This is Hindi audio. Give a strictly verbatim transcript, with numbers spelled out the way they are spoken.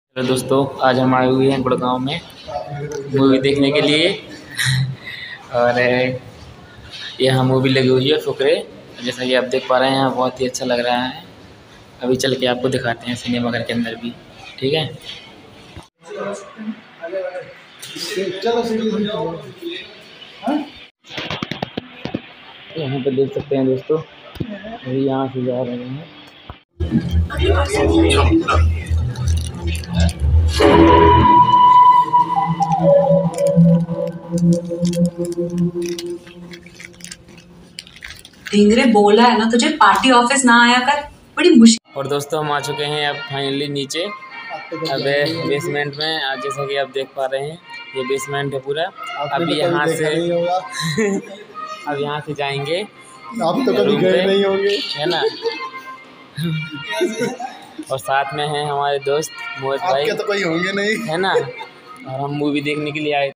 हेलो दोस्तों, आज हम आए हुए हैं गुड़गांव में मूवी देखने के लिए। और यहाँ मूवी लगी हुई है फुकरे। जैसा कि आप देख पा रहे हैं, यहाँ बहुत ही अच्छा लग रहा है। अभी चल के आपको दिखाते हैं सिनेमा घर के अंदर भी। ठीक है, यहाँ पे देख सकते हैं दोस्तों, अभी यहाँ से जा रहे हैं। ढींगरे बोला है ना तुझे, पार्टी ऑफिस ना आया कर, बड़ी मुश्किल। और दोस्तों हम आ चुके हैं अब फाइनली नीचे, अब बेसमेंट में। आज जैसा कि आप देख पा रहे हैं, ये बेसमेंट है पूरा। अब यहाँ से अब यहाँ से जाएंगे, आप तो कभी गए नहीं होंगे, है ना। और साथ में हैं हमारे दोस्त मोहित भाई, आपके तो कोई होंगे नहीं, है ना। और हम मूवी देखने के लिए आए